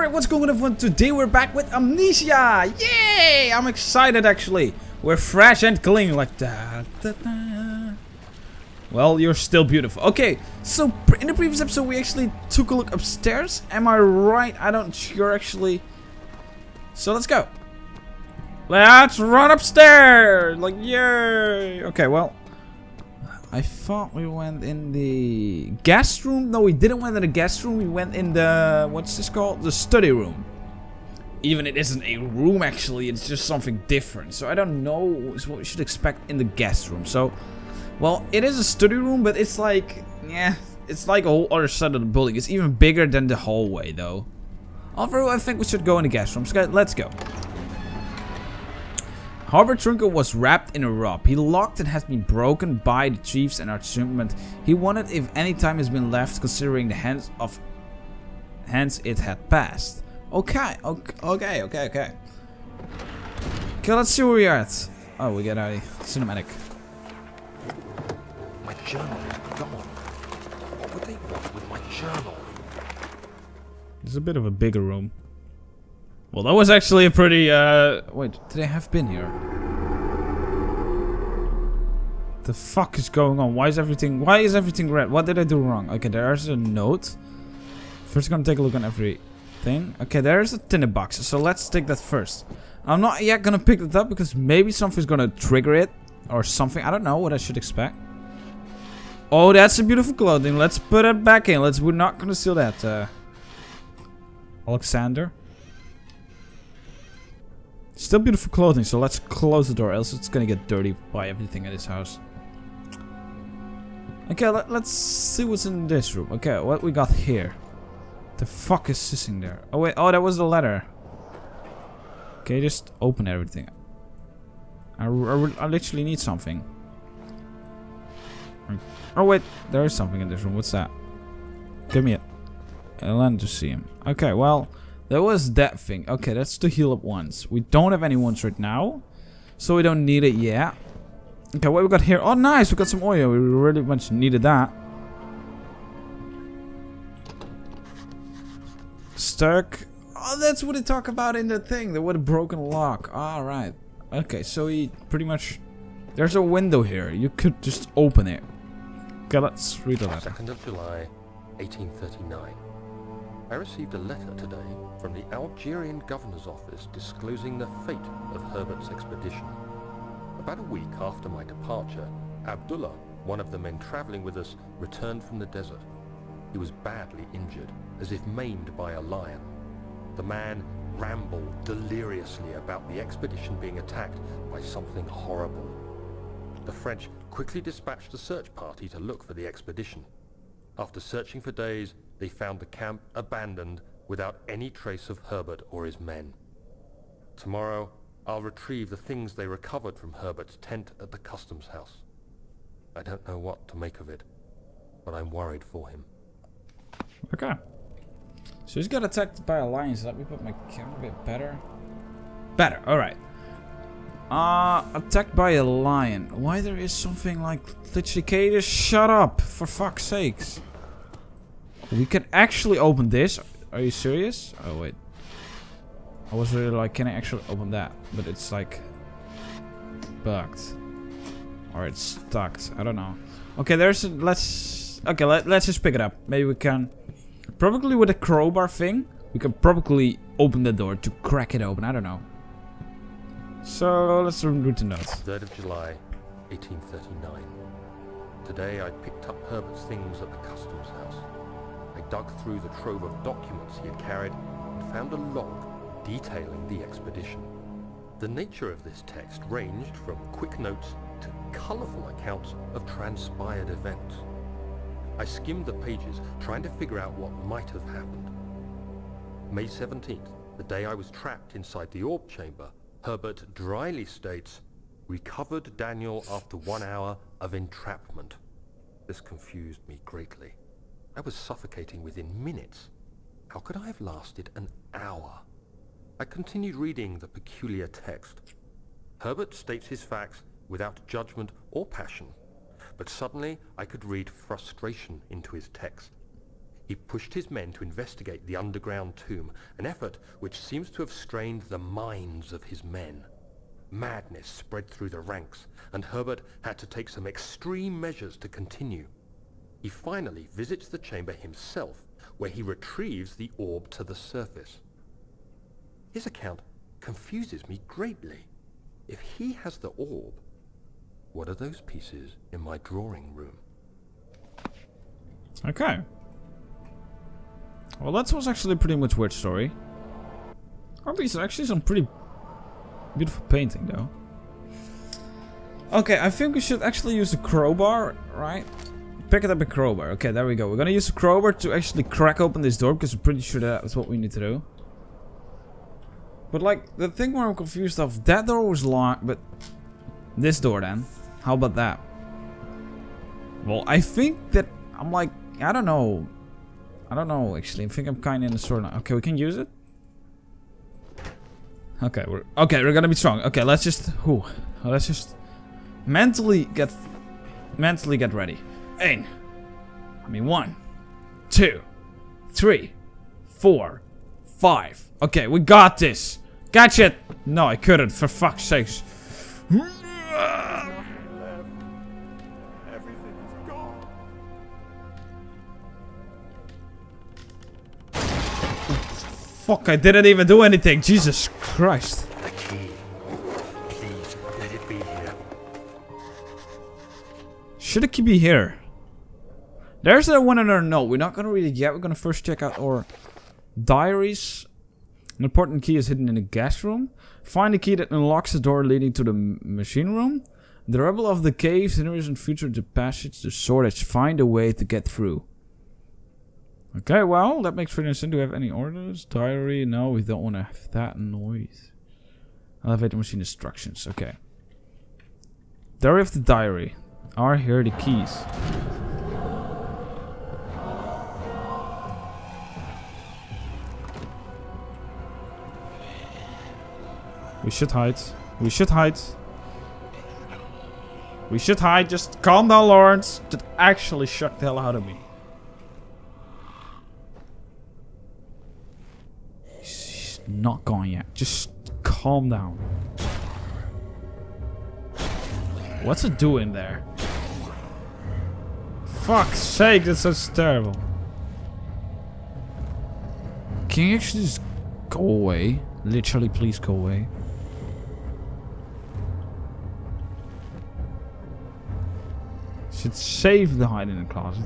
Alright, what's going on everyone? Today we're back with Amnesia! Yay! I'm excited actually. We're fresh and clean like that. Well, you're still beautiful. Okay, so in the previous episode we actually took a look upstairs. Am I right? I don't sure actually. So let's go. Let's run upstairs! Like, yay! Okay, well. I thought we went in the guest room. No, we didn't went in the guest room. We went in the, what's this called? The study room. Even it isn't a room actually. It's just something different. So I don't know what we should expect in the guest room. So, well, it is a study room, but it's like, yeah, it's like a whole other side of the building. It's even bigger than the hallway though. Overall, I think we should go in the guest room. So let's go. Harbor Trinket was wrapped in a rope. He locked and has been broken by the chiefs and archiment. He wondered if any time has been left considering the hands it had passed. Okay. Okay, let's see where we are at. Oh, we get a cinematic. My journal is gone. What would they want with my journal? It's a bit of a bigger room. Well, that was actually a pretty, wait, did I have been here? The fuck is going on? Why is everything red? What did I do wrong? Okay, there's a note. First, gonna take a look on everything. Okay, there's a tinted box, so let's take that first. I'm not yet gonna pick it up because maybe something's gonna trigger it. Or something, I don't know what I should expect. Oh, that's a beautiful clothing. Let's put it back in. We're not gonna steal that, Alexander. Still beautiful clothing, so let's close the door, else it's gonna get dirty by everything in this house. Okay, let's see what's in this room. Okay, what we got here? The fuck is sitting there? Oh wait, oh that was the letter. Okay, just open everything. I literally need something. Oh wait, there is something in this room. What's that? Give me it. I'll land to see him. Okay, well. There was that thing. Okay, that's to heal up once. We don't have any ones right now. So we don't need it yet. Okay, what we got here? Oh, nice. We got some oil. We really much needed that. Stuck. Oh, that's what they talk about in the thing. There was a broken lock. Alright. Okay, so he pretty much... There's a window here. You could just open it. Okay, let's read the letter. 2nd of July, 1839. I received a letter today from the Algerian governor's office disclosing the fate of Herbert's expedition. About a week after my departure, Abdullah, one of the men traveling with us, returned from the desert. He was badly injured, as if maimed by a lion. The man rambled deliriously about the expedition being attacked by something horrible. The French quickly dispatched a search party to look for the expedition. After searching for days, they found the camp abandoned without any trace of Herbert or his men. Tomorrow, I'll retrieve the things they recovered from Herbert's tent at the customs house. I don't know what to make of it, but I'm worried for him. Okay. So he's got attacked by a lion. So let me put my camera a bit better. Better, alright. Attacked by a lion. Why there is something like literally, can you just shut up, for fuck's sakes. We can actually open this. Are you serious? Oh wait. I was really like, can I actually open that? But it's like bugged. Or it's stuck. I don't know. Okay, there's a, let's just pick it up. Maybe we can probably with a crowbar thing. We can probably open the door to crack it open. I don't know. So let's read the notes. 3rd of July, 1839. Today I picked up Herbert's things at the customs house. I dug through the trove of documents he had carried and found a log detailing the expedition. The nature of this text ranged from quick notes to colourful accounts of transpired events. I skimmed the pages, trying to figure out what might have happened. May 17th, the day I was trapped inside the orb chamber, Herbert dryly states, "Recovered Daniel after 1 hour of entrapment." This confused me greatly. I was suffocating within minutes. How could I have lasted an hour? I continued reading the peculiar text. Herbert states his facts without judgment or passion, but suddenly I could read frustration into his text. He pushed his men to investigate the underground tomb, an effort which seems to have strained the minds of his men. Madness spread through the ranks, and Herbert had to take some extreme measures to continue. He finally visits the chamber himself, where he retrieves the orb to the surface. His account confuses me greatly. If he has the orb, what are those pieces in my drawing room? Okay. Well, that was actually a pretty much weird story. Oh, these are actually some pretty beautiful painting, though. Okay, I think we should actually use a crowbar, right? Pick it up a crowbar. Okay, there we go. We're gonna use a crowbar to actually crack open this door, because I'm pretty sure that's what we need to do. But, like, the thing where I'm confused of, that door was locked, but this door, then? How about that? Well, I think that I'm like, I don't know, actually. I think I'm kind of in a sort of... Okay, we can use it. Okay, we're gonna be strong. Okay, let's just mentally get ready. 1, 2, 3, 4, 5. Okay, we got this. Catch it. No, I couldn't. For fuck's sakes. Fuck, I didn't even do anything. Jesus Christ. The key. Please, let it be here. Should the key be here? There's that one other note. We're not gonna read it yet. We're gonna first check out our diaries. An important key is hidden in the gas room. Find the key that unlocks the door leading to the machine room. The rebel of the caves, enters and future the passage, the shortage. Find a way to get through. Okay, well, that makes pretty sense. Do we have any orders? Diary? No, we don't want to have that noise. Elevator machine instructions. Okay. Diary of the diary. Are here the keys? We should hide. We should hide. We should hide. Just calm down, Lawrence. That actually shocked the hell out of me. He's not gone yet. Just calm down. What's it doing there? Fuck's sake, that's so terrible. Can you actually just go away? Literally, please go away. Should save the hide in the closet.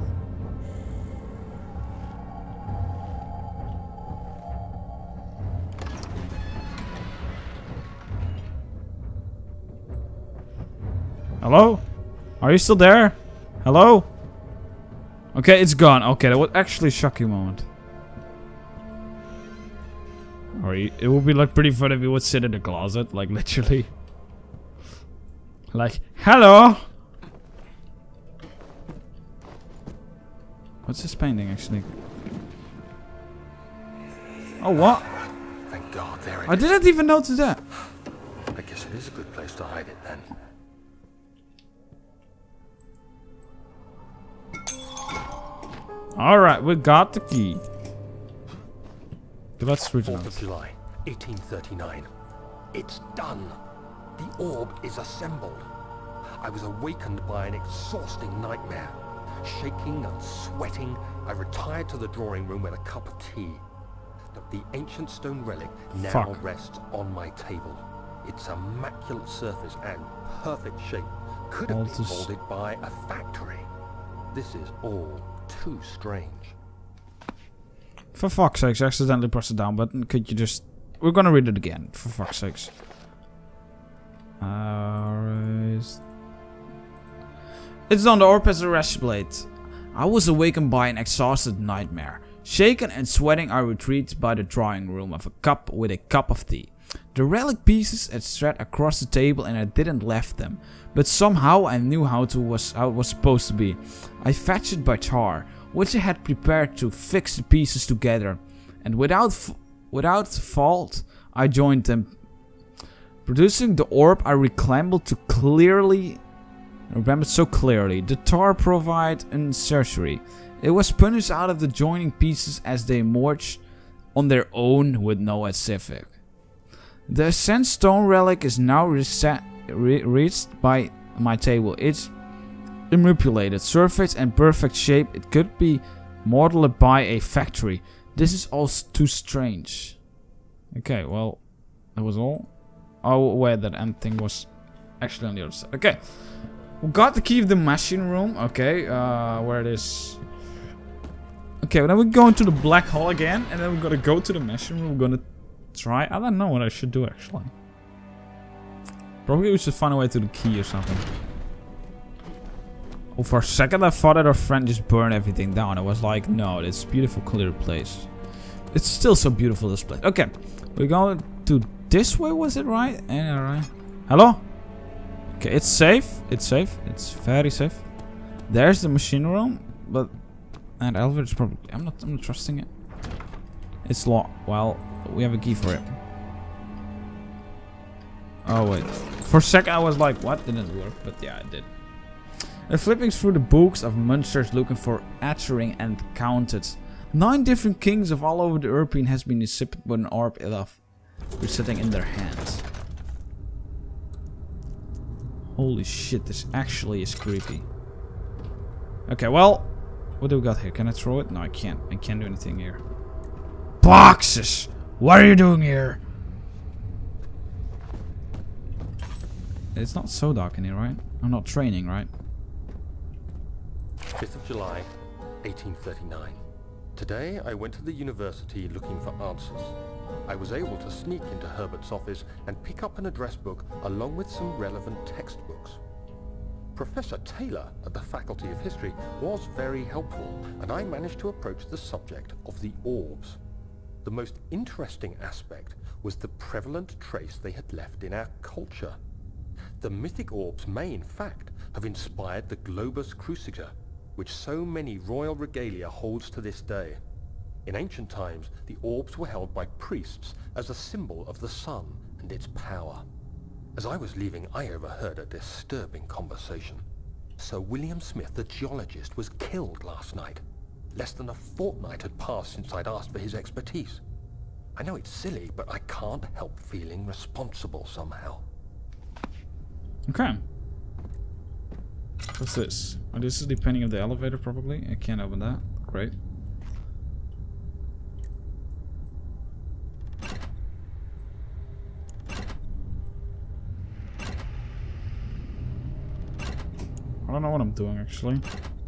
Hello? Are you still there? Hello? Okay, it's gone. Okay, that was actually a shocking moment. Or it would be like pretty fun if you would sit in the closet, like literally. Like, hello? What's this painting actually? Oh, what? Thank God, there it is. I didn't even notice that. I guess it is a good place to hide it then. Alright, we got the key. Let's read it 4th of July, 1839. It's done. The orb is assembled. I was awakened by an exhausting nightmare. Shaking and sweating, I retired to the drawing room with a cup of tea. The ancient stone relic now rests on my table. Its immaculate surface and perfect shape could have been molded by a factory. This is all too strange. For fuck's sakes, I accidentally pressed the down button. Could you just... We're gonna read it again, for fuck's sakes. It's on the orb as a rest blade. I was awakened by an exhausted nightmare. Shaken and sweating, I retreated by the drawing room with a cup of tea. The relic pieces had spread across the table and I didn't left them. But somehow I knew how it was supposed to be. I fetched it by tar, which I had prepared to fix the pieces together. And without fault, I joined them. Producing the orb, I remembered so clearly. The tar provided a sorcery. It was punished out of the joining pieces as they emerged on their own with no Pacific. The Ascent stone relic is now reached by my table. It's immaculate surface and perfect shape. It could be modeled by a factory. This is all too strange. Okay, well, that was all. Oh, wait, that end thing was actually on the other side. Okay, we got the key of the machine room. Okay, where it is. Okay, well, then we go into the black hole again, and then we're gonna go to the machine room. We're gonna try. I don't know what I should do actually. Probably we should find a way to the key or something. Oh, for a second I thought that our friend just burned everything down. I was like, no, it's a beautiful, clear place. It's still so beautiful, this place. Okay, we're going to this way, was it right? Yeah, right. Hello? Okay, it's safe. It's safe. It's very safe. There's the machine room, but and elevator is probably. I'm not trusting it. It's locked. Well, we have a key for it. Oh wait. For a second I was like, what? Didn't work, but yeah, it did. Flipping through the books of monsters looking for Atherin and counted 9 different kings of all over the European has been dissipated with an orb of sitting in their hands. Holy shit, this actually is creepy. Okay, well, what do we got here? Can I throw it? No, I can't. I can't do anything here. Boxes! What are you doing here? It's not so dark in here, right? I'm not training, right? 5th of July, 1839. Today I went to the university looking for answers. I was able to sneak into Herbert's office and pick up an address book along with some relevant textbooks. Professor Taylor at the Faculty of History was very helpful, and I managed to approach the subject of the orbs. The most interesting aspect was the prevalent trace they had left in our culture. The mythic orbs may in fact have inspired the Globus Cruciger, which so many royal regalia holds to this day. In ancient times, the orbs were held by priests as a symbol of the sun and its power. As I was leaving, I overheard a disturbing conversation. Sir William Smith, the geologist, was killed last night. Less than a fortnight had passed since I'd asked for his expertise. I know it's silly, but I can't help feeling responsible somehow. Okay. What's this? Oh, this is depending on the elevator, probably. I can't open that. Great. I don't know what I'm doing, actually.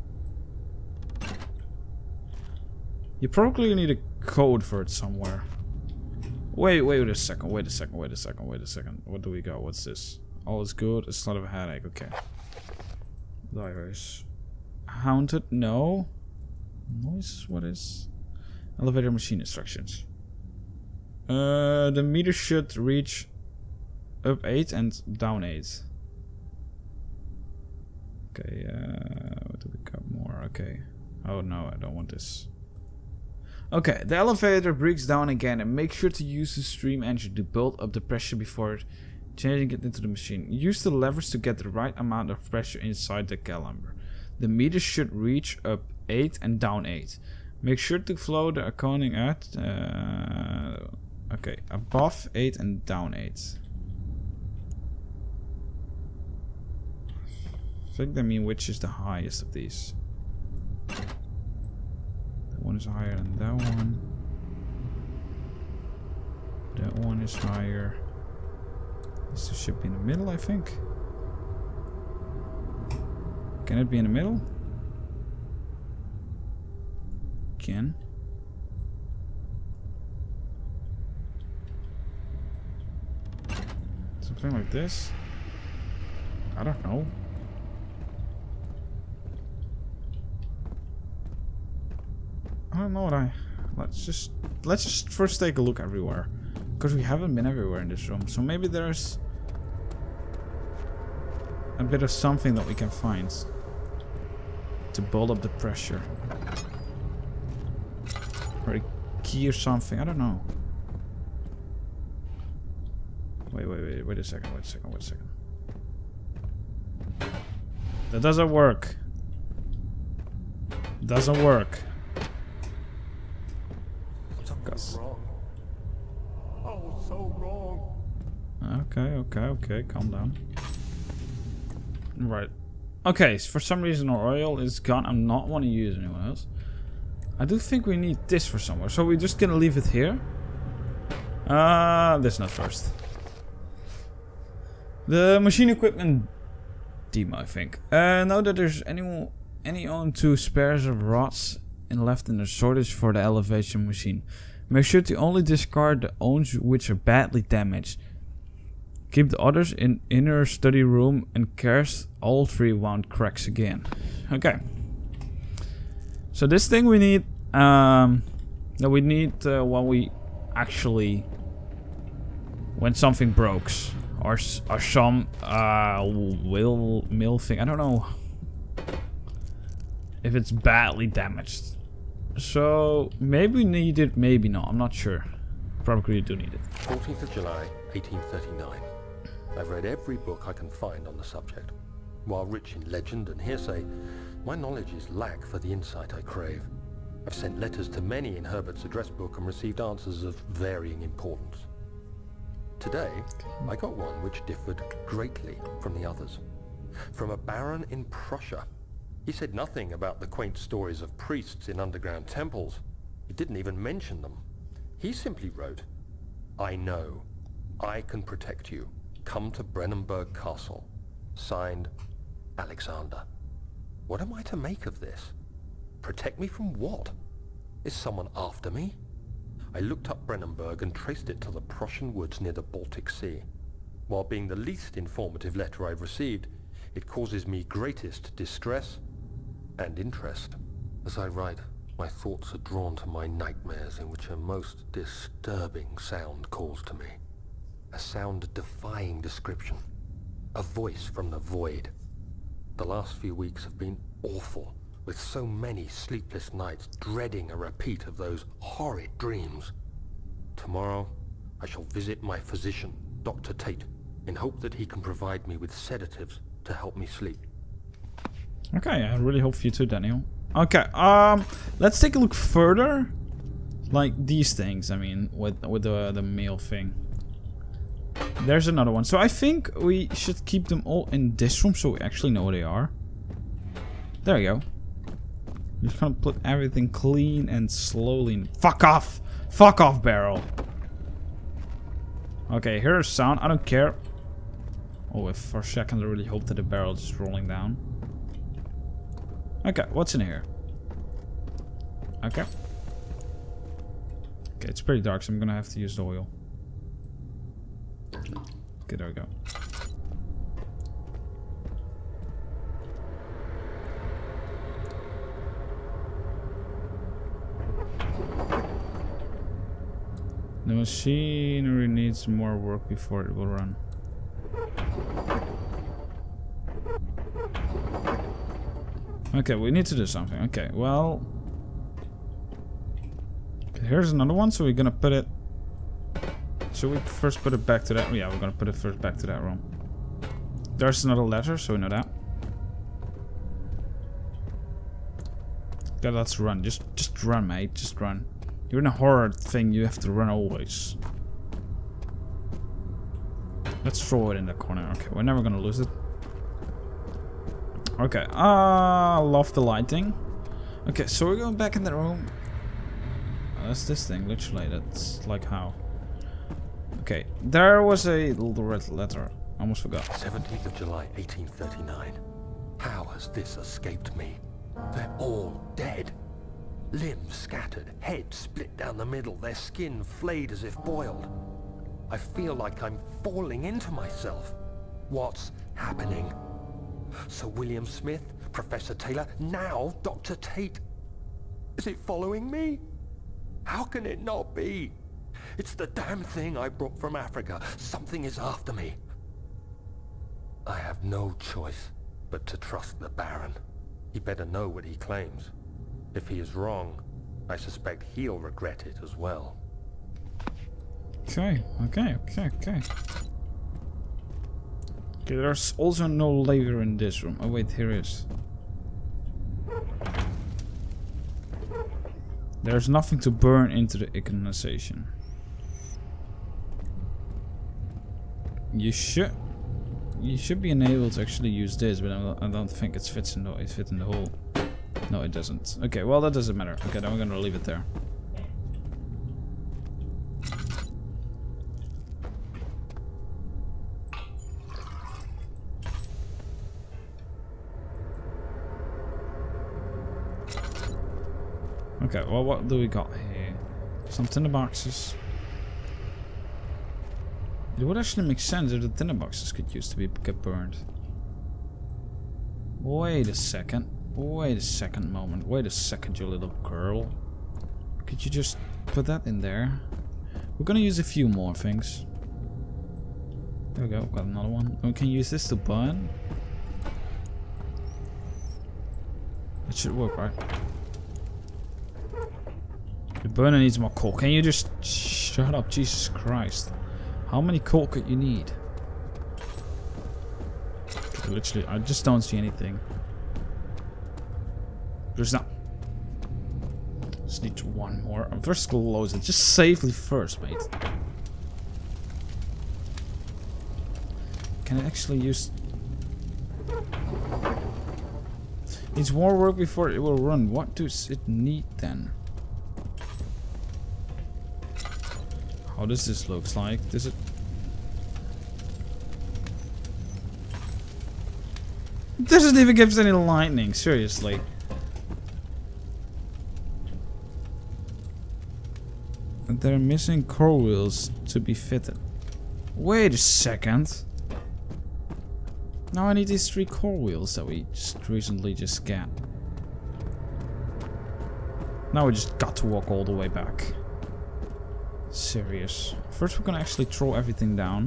You probably need a code for it somewhere. Wait a second. What do we got? What's this? All is good. It's not a headache. Okay. Diaries. Haunted? No. Noises? What is? Elevator machine instructions. The meter should reach up 8 and down 8. Okay, what do we got more? Okay. Oh no, I don't want this. Okay, the elevator breaks down again, and make sure to use the stream engine to build up the pressure before changing it into the machine. Use the levers to get the right amount of pressure inside the caliper. The meter should reach up 8 and down 8. Make sure to flow the accounting at okay, above 8 and down 8. I think they mean which is the highest of these. That one is higher than that one. That one is higher. This should be in the middle, I think. Can it be in the middle? Can. Something like this? I don't know. I don't know what let's just first take a look everywhere, because we haven't been everywhere in this room. So maybe there's a bit of something that we can find to build up the pressure, or a key or something. I don't know. Wait a second. That doesn't work. Doesn't work. Something's wrong. Oh, so wrong. Okay. Calm down. Right. Okay, so for some reason our oil is gone. I'm not want to use anyone else. I do think we need this for somewhere. So we're just gonna leave it here. This not first. The machine equipment demo, I think. Know that there's any own 2 spares of rods left in the shortage for the elevation machine. Make sure to only discard the owns which are badly damaged. Keep the others in inner study room and cast all 3 wound cracks again. Okay. So this thing we need, that we need when we actually, when something breaks or some mill thing. I don't know if it's badly damaged. So maybe we need it, maybe not. I'm not sure. Probably do need it. 14th of July, 1839. I've read every book I can find on the subject. While rich in legend and hearsay, my knowledge is lack for the insight I crave. I've sent letters to many in Herbert's address book and received answers of varying importance. Today, I got one which differed greatly from the others. From a baron in Prussia. He said nothing about the quaint stories of priests in underground temples. He didn't even mention them. He simply wrote, "I know. I can protect you. Come to Brennenburg Castle. Signed, Alexander." What am I to make of this? Protect me from what? Is someone after me? I looked up Brennenburg and traced it to the Prussian woods near the Baltic Sea. While being the least informative letter I've received, it causes me greatest distress and interest. As I write, my thoughts are drawn to my nightmares in which a most disturbing sound calls to me. A sound defying description. A voice from the void. The last few weeks have been awful, with so many sleepless nights dreading a repeat of those horrid dreams. Tomorrow, I shall visit my physician, Dr. Tate, in hope that he can provide me with sedatives to help me sleep. Okay, I really hope for you too, Daniel. Okay, let's take a look further. Like these things, I mean, with the mail thing. There's another one. So I think we should keep them all in this room so we actually know where they are. There we go. Just gonna put everything clean and slowly. Fuck off! Fuck off, barrel! Okay, here's sound. I don't care. Oh, if for a second I really hope that the barrel is rolling down. Okay, what's in here? Okay. Okay, it's pretty dark, so I'm gonna have to use the oil. Okay, there we go. The machinery needs more work before it will run. Okay, we need to do something. Okay, well... Here's another one, so we're gonna put it... Should we first put it back to that? Yeah, we're gonna put it first back to that room. There's another letter, so we know that. Okay, let's run. Just run, mate. Just run. You're in a horror thing, you have to run always. Let's throw it in the corner. Okay, we're never gonna lose it. Okay, love the lighting. Okay, so we're going back in the room. That's this thing, literally. That's like how. Okay, there was a little red letter. I almost forgot. 17th of July, 1839. How has this escaped me? They're all dead. Limbs scattered, heads split down the middle, their skin flayed as if boiled. I feel like I'm falling into myself. What's happening? Sir William Smith, Professor Taylor, now Dr. Tate. Is it following me? How can it not be? It's the damn thing I brought from Africa. Something is after me. I have no choice but to trust the Baron. He better know what he claims. If he is wrong, I suspect he'll regret it as well. Okay. Okay, there's also no laser in this room. Oh wait, here is. There's nothing to burn into the ignition. You should be enabled to actually use this, but I don't think it fits in the hole. No, it doesn't. Okay, well that doesn't matter. Okay, then we're gonna leave it there. Okay, well what do we got here? Some tinderboxes. It would actually make sense if the tinderboxes could use to get burned. Wait a second. Wait a second moment. Wait a second, you little girl. Could you just put that in there? We're gonna use a few more things. There we go, got another one. We can use this to burn. It should work, right? The burner needs more coal. Can you just shut up? Jesus Christ. How many coal could you need? Literally, I just don't see anything. There's not. Just need one more. First close it. Just safely first, mate. Can I actually use... Needs more work before it will run. What does it need then? How does this look like? Does it... Doesn't even give us any lightning, seriously. And they're missing core wheels to be fitted. Wait a second. Now I need these 3 core wheels that we just recently just got. Now we just got to walk all the way back. Serious. First we're gonna actually throw everything down.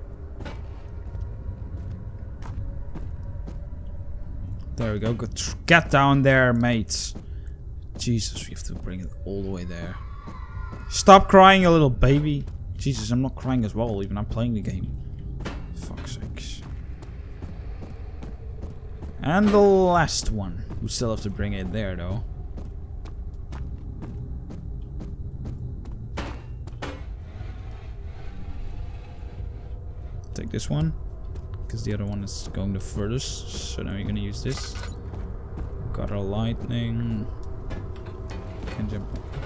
There we go. Get down there, mates. Jesus, we have to bring it all the way there. Stop crying, you little baby. Jesus, I'm not crying as well, even I'm playing the game. Fuck's sakes. And the last one. We still have to bring it there, though. Take this one. Because the other one is going the furthest. So now we're gonna use this. Got our lightning. Can jump.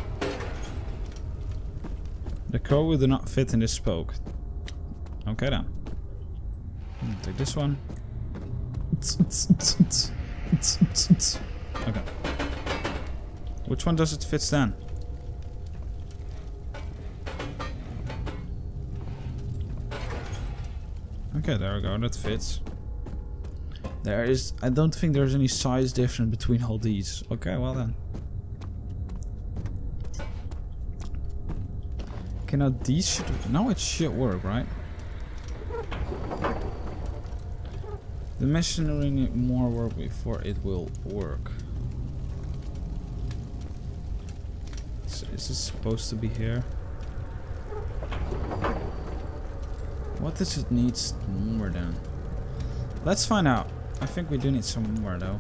The crow will do not fit in this spoke. Okay then. Take this one. Okay. Which one does it fit then? Okay, there we go, that fits. There is... I don't think there's any size difference between all these. Okay, well then. Okay, now these should... Now it should work, right? The machinery need more work before it will work. So is this supposed to be here? What does it need more then? Let's find out. I think we do need some more though.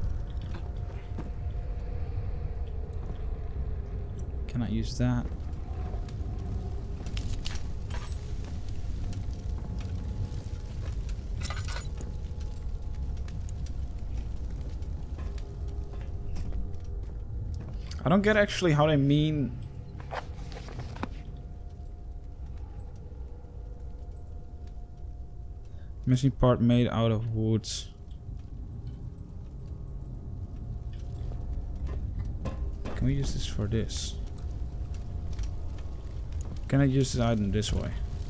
Can I use that? I don't get actually how they mean. Missing part made out of wood. Can we use this for this? Can I use this item this way?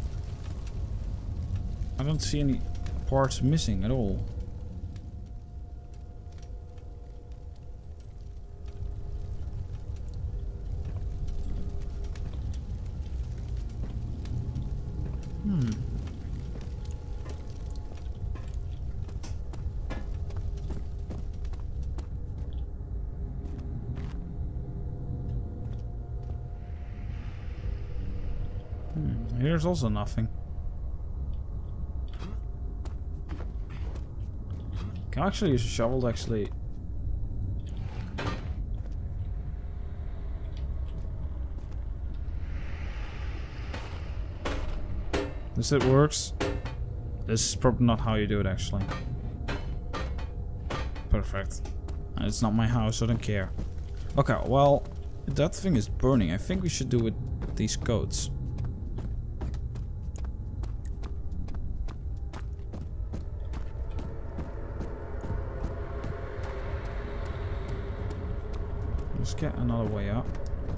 I don't see any parts missing at all. Here's also nothing. Can I actually use a shovel to actually... This it works. This is probably not how you do it actually. Perfect. It's not my house, I don't care. Okay, well, that thing is burning. I think we should do with these coats. Let's get another way up.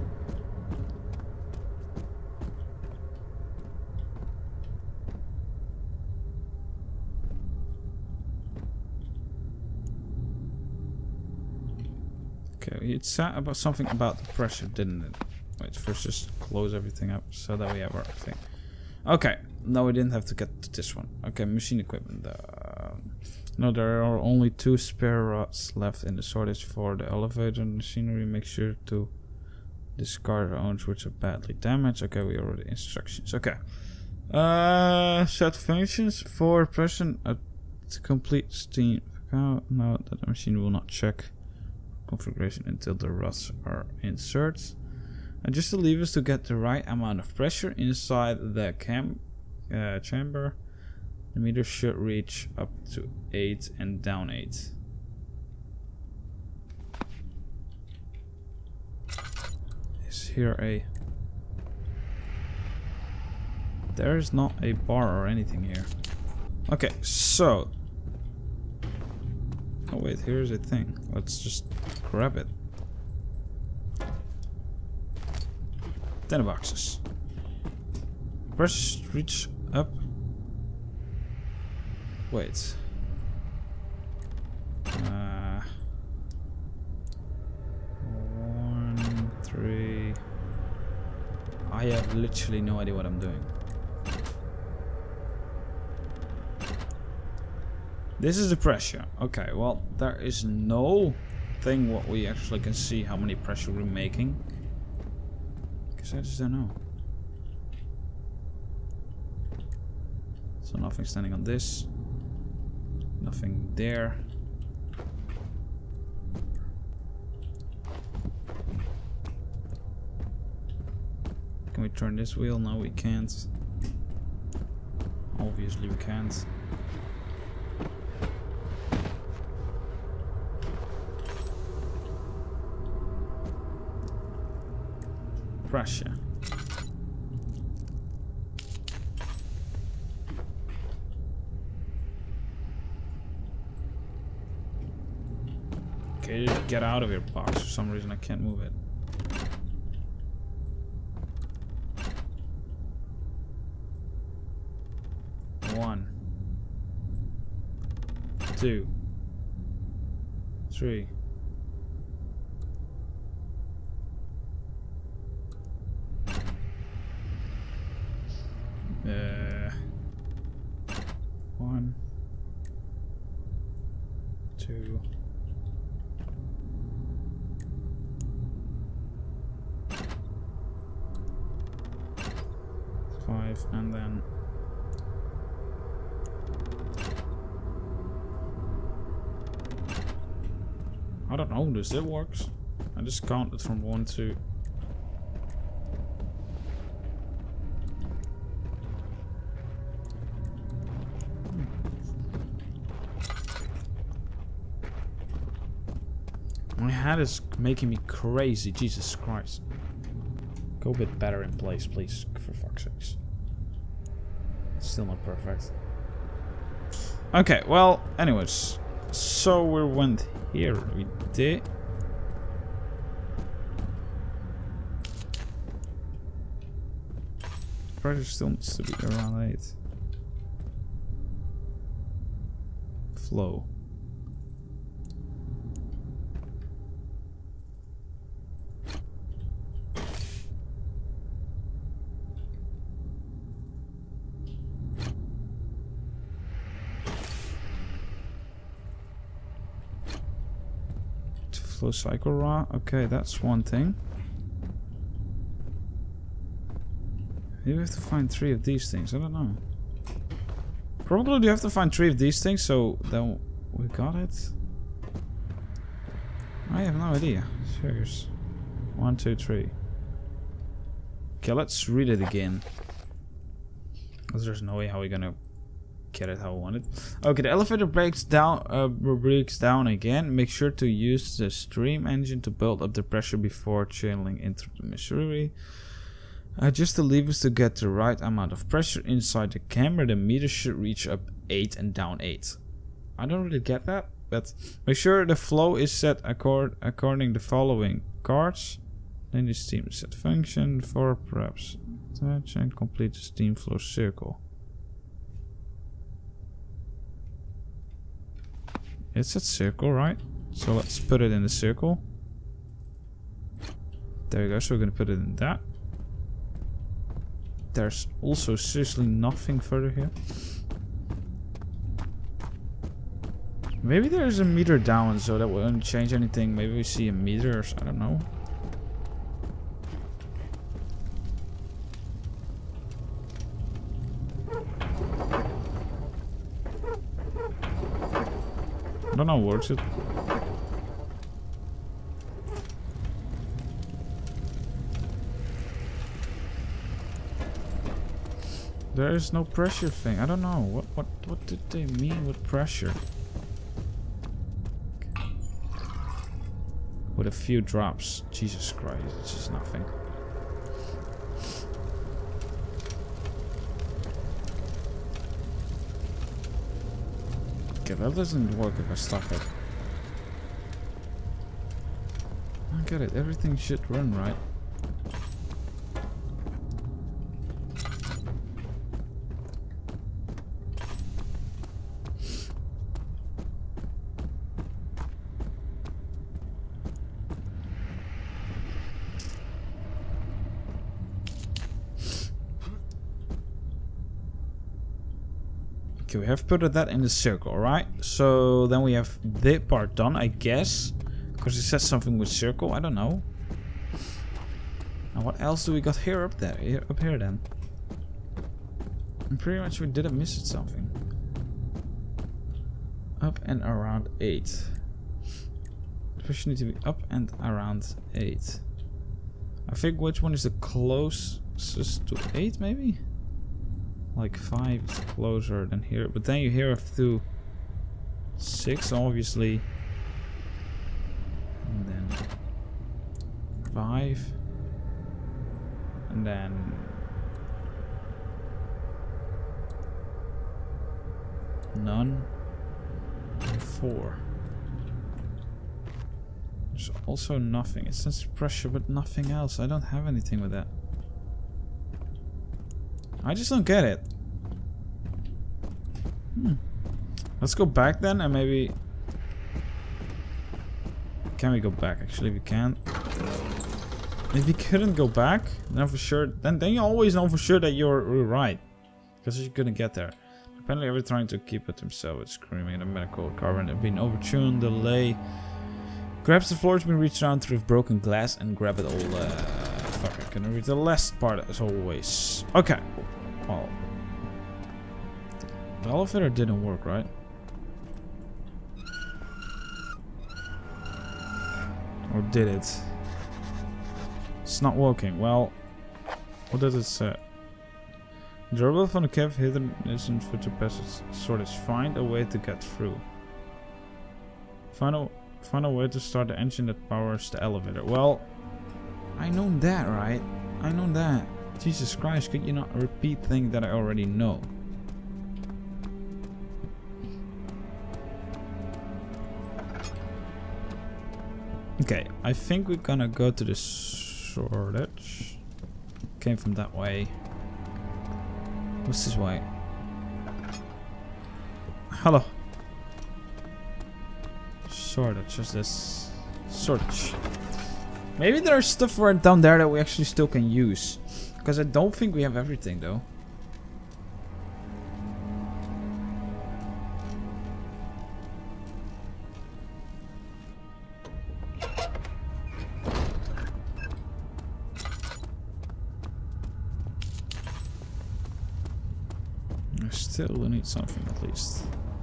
Okay, it said about something about the pressure, didn't it? Wait, first just close everything up so that we have everything. Okay, no, we didn't have to get to this one. Okay, machine equipment. No, there are only 2 spare rods left in the shortage for the elevator machinery. Make sure to discard ones which are badly damaged. Okay, we already instructions. Okay. Set functions for person to complete steam. Oh, no, that machine will not check configuration until the rods are inserted. Adjust the levers to get the right amount of pressure inside the chamber. The meter should reach up to 8 and down 8. Is here a... There is not a bar or anything here. Okay, so... Oh wait, here's a thing. Let's just grab it. 10 boxes. Press reach up. Wait. 1, 3. I have literally no idea what I'm doing. This is the pressure. Okay, well, there is no thing what we actually can see how many pressure we're making. Because I just don't know. So nothing standing on this. Nothing there. Can we turn this wheel? No, we can't. Obviously we can't. Pressure. Okay, get out of your box. For some reason I can't move it. One, 2, 3. One, 2. 5, and then I don't know, this still works. I just counted from 1 to... My head is making me crazy, Jesus Christ. Go a bit better in place, please, for fuck's sakes. It's still not perfect. Okay, well, anyways. So we went here, we did. Pressure still needs to be around 8. Flow. Flow cycle raw. Okay, that's one thing. Maybe we have to find 3 of these things. I don't know. Probably you have to find 3 of these things, so then we got it. I have no idea. Serious. 1, 2, 3. Okay, let's read it again. Because there's no way how we're gonna get it how we want it. Okay, the elevator breaks down again. Make sure to use the stream engine to build up the pressure before channeling into the machinery. Adjust the levers to get the right amount of pressure inside the camera. The meter should reach up 8 and down 8. I don't really get that, but make sure the flow is set according the following cards. Then the steam set function for perhaps touch and complete the steam flow circle. It's a circle, right? So let's put it in the circle. There you go, so we're gonna put it in that. There's also seriously nothing further here. Maybe there's a meter down, so that won't change anything. Maybe we see a meter or I don't know. I don't know what's it. There is no pressure thing. I don't know. What did they mean with pressure? Okay. With a few drops. Jesus Christ, it's just nothing. Okay, that doesn't work if I stop it. I get it. Everything should run right. Okay, we have put that in the circle, right? So then we have this part done, I guess. Because it says something with circle, I don't know. And what else do we got here up there? Up here then? And pretty much we didn't miss something. Up and around 8. The pressure needs to be up and around 8. I think which one is the closest to 8 maybe? Like 5 is closer than here, but then you hear up to 6 obviously, and then 5, and then none, and 4. There's also nothing. It says pressure but nothing else. I don't have anything with that. I just don't get it. Let's go back then and maybe... Can we go back? Actually, we can. If we couldn't go back, then for sure... Then you always know for sure that you're right. Because you couldn't get there. Apparently, every trying to keep it himself with screaming in the medical carbon and being overtuned, delay. Grabs the floor, it's been reached around through broken glass and grab it all. Fuck, I couldn't read the last part as always. Okay. Well, the elevator didn't work, right? Or did it? It's not working. Well, what does it say? Durable from the cave hidden isn't for the passage shortage. Find a way to get through. Find a way to start the engine that powers the elevator. Well, I know that, right? I know that. Jesus Christ, could you not repeat things that I already know? Okay, I think we're gonna go to the shortage. Came from that way. What's this way? Hello. Shortage, just this shortage. Maybe there's stuff right down there that we actually still can use. Because I don't think we have everything though. I still need something at least.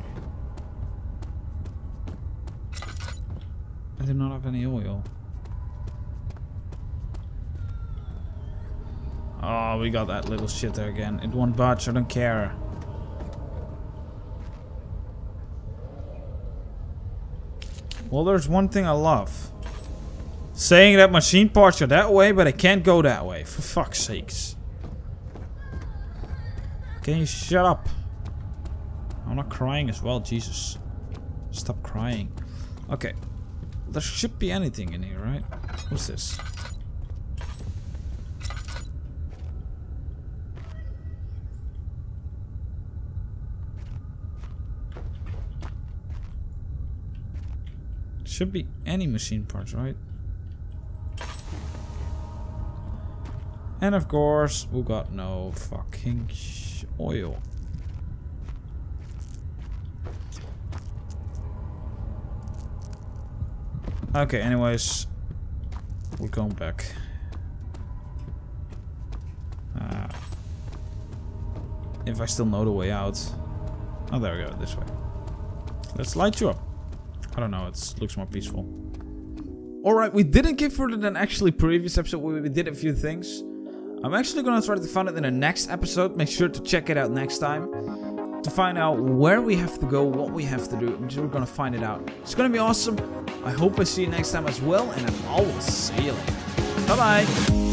I do not have any oil. Oh, we got that little shit there again. It won't budge, I don't care. Well, there's one thing I love. Saying that machine parts are that way, but I can't go that way. For fuck's sakes. Can you shut up? I'm not crying as well, Jesus. Stop crying. Okay. There should be anything in here, right? What's this? Should be any machine parts, right? And of course, we got no fucking oil. Okay, anyways, we're going back. If I still know the way out. Oh, there we go, this way. Let's light you up. I don't know, it looks more peaceful. Alright, we didn't get further than actually previous episode where we did a few things. I'm actually gonna try to find it in the next episode. Make sure to check it out next time. To find out where we have to go, what we have to do. We're gonna find it out. It's gonna be awesome. I hope I see you next time as well, and I will see you later. Bye bye.